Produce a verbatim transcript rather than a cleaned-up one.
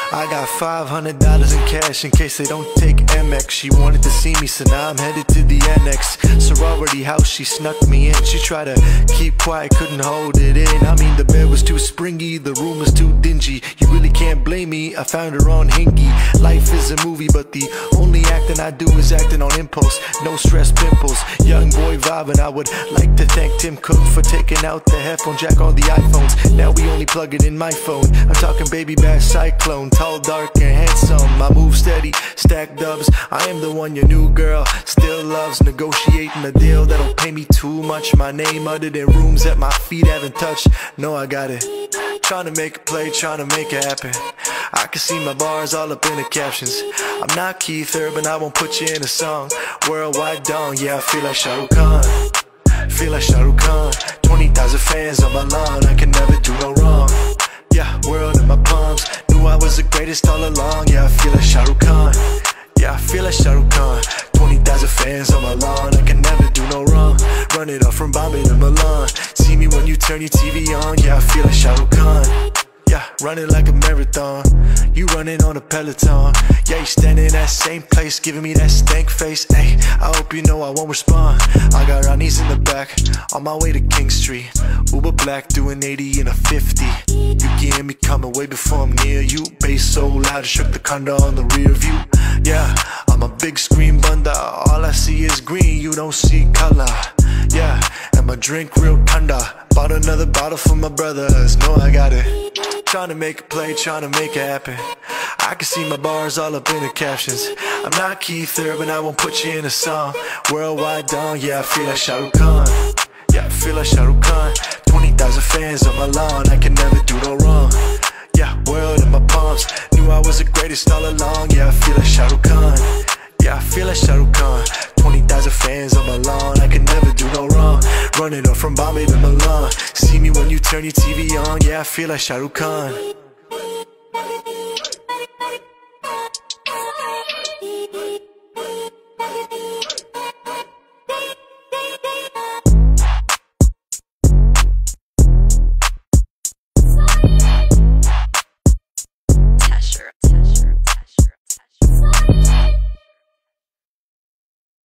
I got five hundred dollars in cash in case they don't take M X. She wanted to see me, so now I'm headed to the annex. Sorority house, she snuck me in. She tried to keep quiet, couldn't hold it in. I mean, the bed was too springy, the room was too dingy. You really can't blame me, I found her on Hingy. Life is a movie, but the only acting I do is acting on impulse. No stress pimples, young boy vibing. I would like to thank Tim Cook for taking out the headphone jack on the iPhones. Now we only plug it in my phone. I'm talking baby bash cyclone, tall, dark, and handsome. I move steady, stack dubs. I am the one your new girl still loves. Negotiating a deal that'll pay me too much. My name uttered in rooms that my feet haven't touched. No, I got it. Trying to make a play, trying to make it happen. I can see my bars all up in the captions. I'm not Keith Urban, I won't put you in a song. Worldwide dong, yeah, I feel like Shah Rukh Khan. Feel like Shah Rukh Khan. Twenty thousand fans on my lawn, I can never do no wrong. Yeah, world in my palms. Knew I was the greatest all along. Yeah, I feel like Shah Rukh Khan. Yeah, I feel like Shah Rukh Khan. Twenty thousand fans on my lawn, I can never do no wrong. Run it up from Bombay to Milan. See me when you turn your T V on. Yeah, I feel like Shah Rukh Khan. Yeah, running like a marathon. You running on a Peloton. Yeah, you standing in that same place, giving me that stank face. Ay, I hope you know I won't respond. I got Ronnie's in the back, on my way to King Street. Uber black, doing eighty in a fifty. You getting me coming way before I'm near you. Bass so loud, it shook the condo on the rear view. Yeah, I'm a big screen bunda. All I see is green, you don't see color. Yeah, and my drink real tender. Bought another bottle for my brothers, know I got it. Trying to make a play, trying to make it happen. I can see my bars all up in the captions. I'm not Keith Urban, I won't put you in a song. Worldwide dong, yeah, I feel like Shah Rukh Khan. Yeah, I feel like Shah Rukh Khan. Twenty thousand fans on my lawn, I can never do no wrong. Yeah, world in my palms. Knew I was the greatest all along. Yeah, I feel like Shah Rukh Khan. Yeah, I feel like Shah Rukh Khan. Twenty thousand fans on my lawn, I can never do no wrong. Running up from Bombay to Milan. See me when you turn your T V on. Yeah, I feel like Shah Rukh Khan.